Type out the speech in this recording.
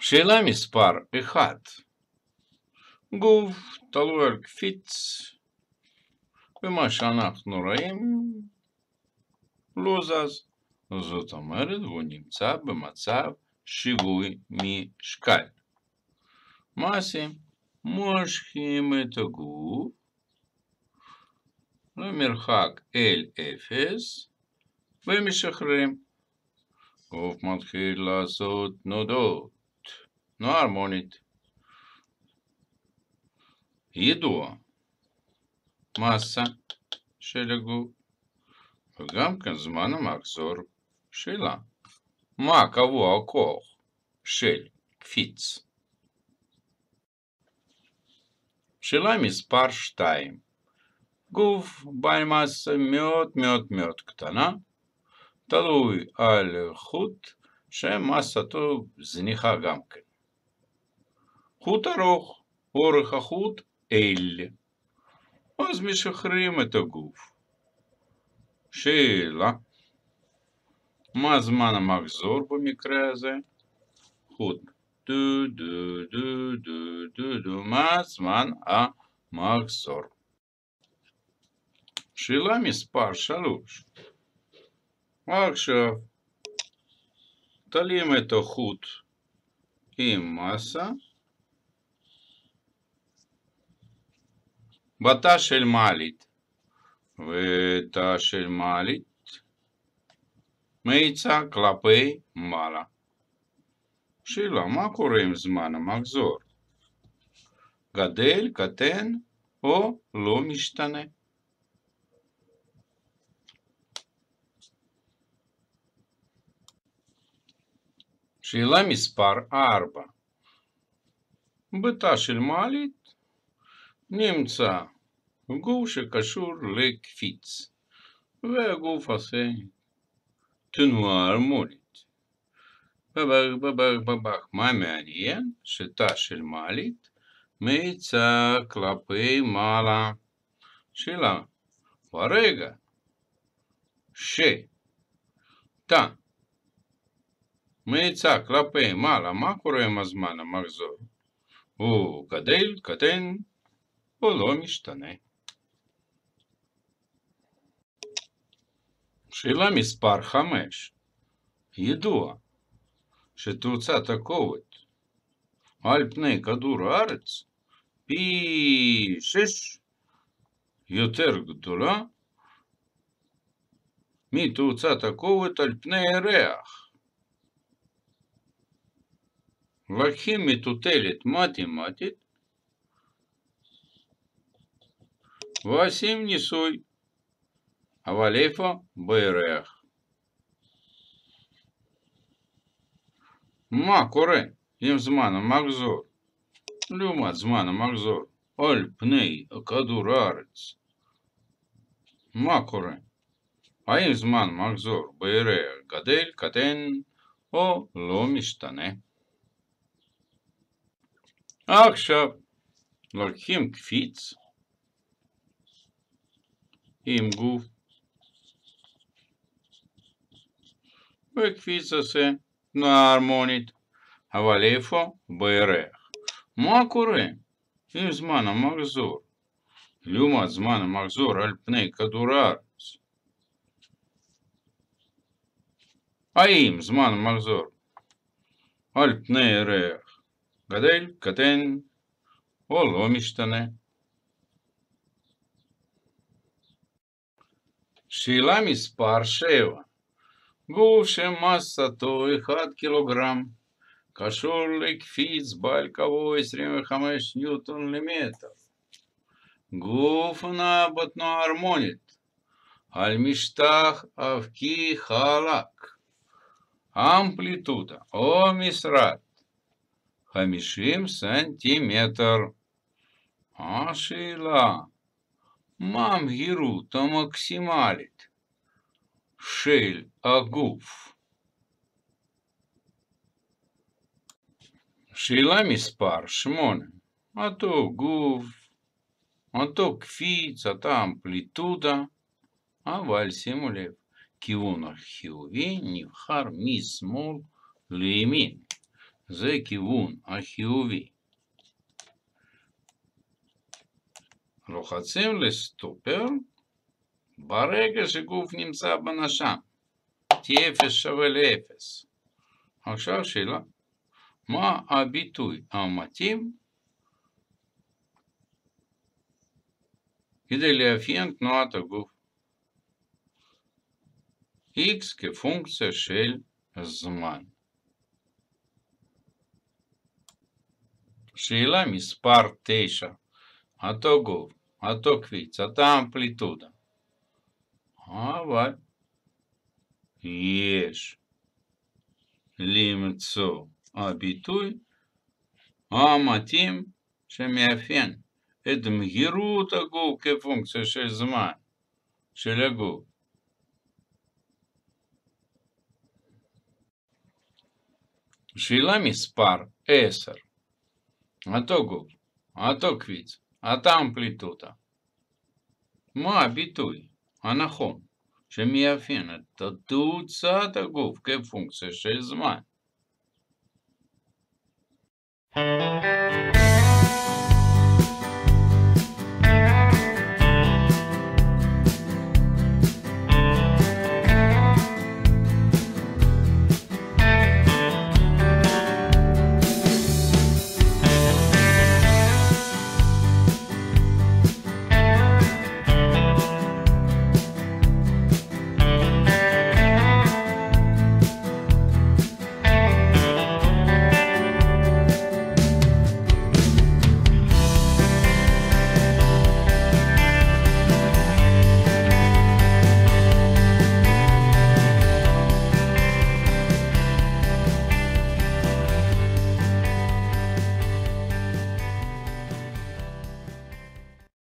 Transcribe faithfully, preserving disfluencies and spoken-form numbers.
שאלה מספר אחד. גוף תלוי על קפיץ, ומה שאנחנו רואים לא זז. זאת אומרת, הוא נמצא במצב שיווי משקל. מה עושים? מושכים את הגוף למרחק אל אפס ומשחררים. גוף מתחיל לעשות תנודות, תנועה הרמונית. ידוע מסה של הגוף וגם כן זמן המחזור שלה. מה קבוע הכוח של קפיץ? שאלה מספר שתיים. גוף בעל מסה מאוד מאוד מאוד קטנה, תלוי על חוט שמסתו זניחה גם כן. חוט ארוך, אורך החוט L. אז משחררים את הגוף. שאלה, מה זמן המחזור במקרה הזה? חוט דו דו דו דו דו דו. מה זמן המחזור? שאלה מספר שלוש. עכשיו תלים את החוט עם מסה בתא של מעלית, ותא של מעלית מאיצה כלפי מעלה. שאלה, מה קורה עם זמן המחזור? גדל, קטן או לא משתנה? שאלה מספר ארבע. בתא של מעלית נמצא גוף שקשור לקפיץ, והגוף עושה תנועה הרמונית. בבק בבק בבק. מה מעניין? שתא של מעלית מאיצה כלפי מעלה. שאלה, ברגע שתא מאיצה כלפי מעלה, מה קורה עם הזמן המחזור? הוא גדל, קטן או לא משתנה? שאלה מספר חמש. ידוע שתאוצת הכובד על פני כדור הארץ פי שש יותר גדולה מתאוצת הכובד על פני הירח. לוקחים מטוטלת מתמטית ועושים ניסוי. אבל איפה? בירח. מה קורה עם זמן המחזור לעומת זמן המחזור על פני כדור הארץ? מה קורה? האם זמן מחזור בירח גדל, קטן או לא משתנה? עכשיו לוקחים קפיץ עם גוף, וקפיץ עושה תנועה הרמונית, אבל איפה? בירח. מה קורה עם זמן המחזור לעומת זמן המחזור על פני כדור הארץ? האם זמן המחזור על פני הירח גדל, קטן או לא משתנה? שאלה מספר שבע. גוף שמסתו אחד קילוגרם, קשור לקפיץ בעל קבוע עשרים וחמישה ניוטון למטר. גוף נע בתנועה הרמונית על משטח אבקי חלק. אמפליטודה או משרד חמישים סנטימטר. השאלה, מה המהירות המקסימלית של הגוף? שאלה מספר שמונה. אותו גוף, אותו קפיץ, אותה אמפליטודה, אבל שימו לב, כיוון החיובי נבחר משמאל לימין. זה כיוון החיובי. לוחצים לסטופר ברגע שגוף נמצא בנשם. T0 שווה ל-אפס. עכשיו שאלה, מה הביטוי המתאים כדי לאפיין תנועת הגוף? X כפונקציה של זמן. שאלה מספר תשע. אותו גוף, אותו קפיץ, אותה אמפליטודה. אבל יש למצוא הביטוי המתאים שמאפיין את מהירות הגוף כפונקציה של זמן של הגוף. שאלה מספר עשר. אותו גוף, אותו קפיץ, אותה אמפליטודה. מה הביטוי הנכון שמאפיין את תאוצת הגוף כפונקציה של זמן?